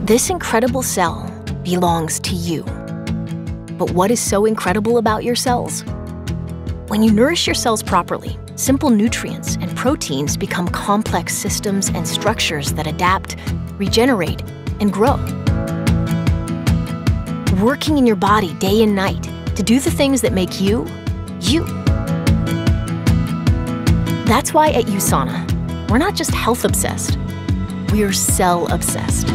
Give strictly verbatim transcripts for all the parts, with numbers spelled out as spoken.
This incredible cell belongs to you. But what is so incredible about your cells? When you nourish your cells properly, simple nutrients and proteins become complex systems and structures that adapt, regenerate, and grow. Working in your body day and night to do the things that make you, you. That's why at USANA, we're not just health-obsessed, we're cell-obsessed.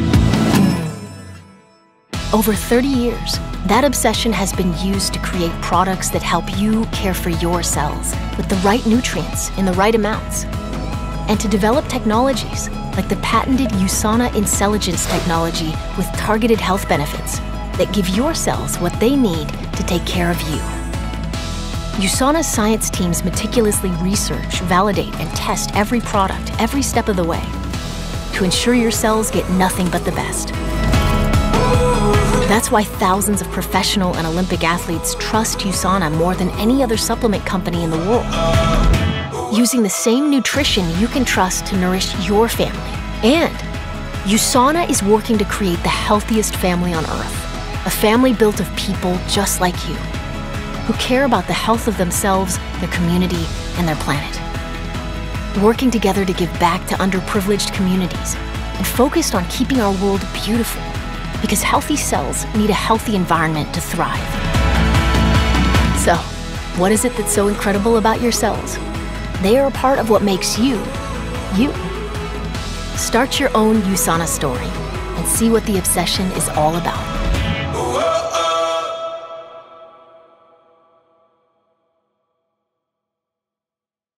Over thirty years, that obsession has been used to create products that help you care for your cells with the right nutrients in the right amounts, and to develop technologies like the patented USANA InCellignece technology with targeted health benefits that give your cells what they need to take care of you. USANA's science teams meticulously research, validate, and test every product every step of the way to ensure your cells get nothing but the best. That's why thousands of professional and Olympic athletes trust USANA more than any other supplement company in the world. Using the same nutrition you can trust to nourish your family. And USANA is working to create the healthiest family on earth, a family built of people just like you, who care about the health of themselves, their community, and their planet. Working together to give back to underprivileged communities and focused on keeping our world beautiful, because healthy cells need a healthy environment to thrive. So, what is it that's so incredible about your cells? They are a part of what makes you, you. Start your own USANA story and see what the obsession is all about.